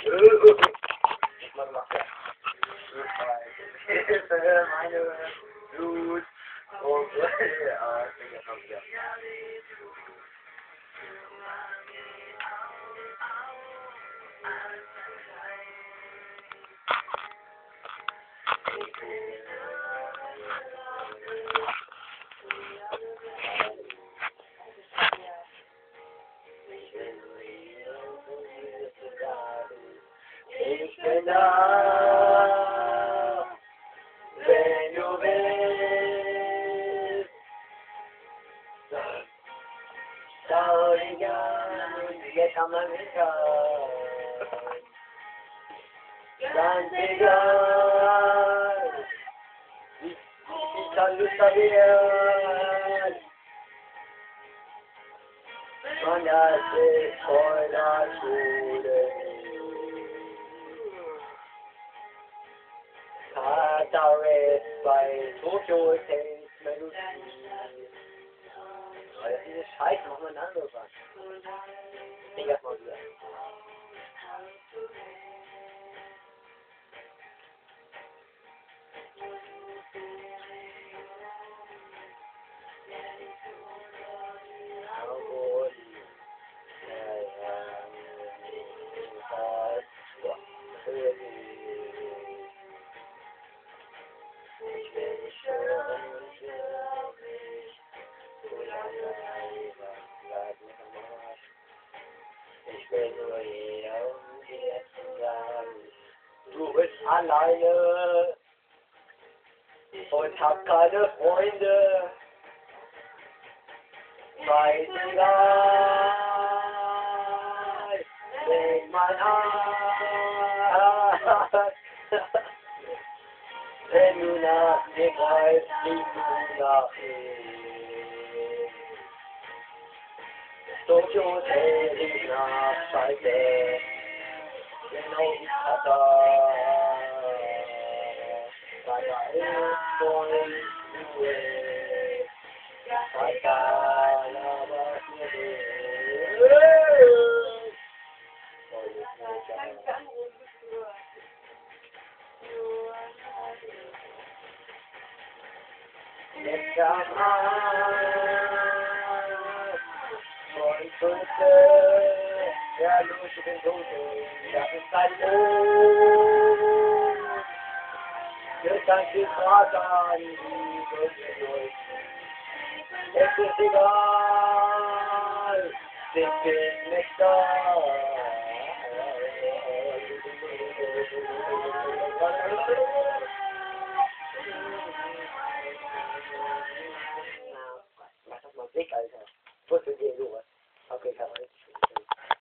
Man macht ja. Meine Blut und ja, ich hab ja. Ich bin da, wenn du willst. Schau dich an, jetzt haben wir Mittag. Ganz egal, wie verlust wird. Man das ist voll der Schule. Katarett bei Tokyo Hotel Melodie. Aber das ist diese Scheiße, machen wir ein anderes was. Ich erstmal wieder. Ich bin nur hier, um dir zu sagen, du bist alleine und hab keine Freunde. Scheißegal, denk mal an, wenn du nach mir greifst, fliegst du nach mir. Tokyo Hotel ist nach Scheiße, genau wie Katar. Katar ist voll Ruhe, Katar labert mir jetzt am Arsch von Schulze, ja, los, ich bin tot, das ist dein Mond. Jetzt ein viel Vater an die Wünsche durch. Es ist egal, ich bin nicht da. Mach das mal weg, Alter. Was für dir, sowas.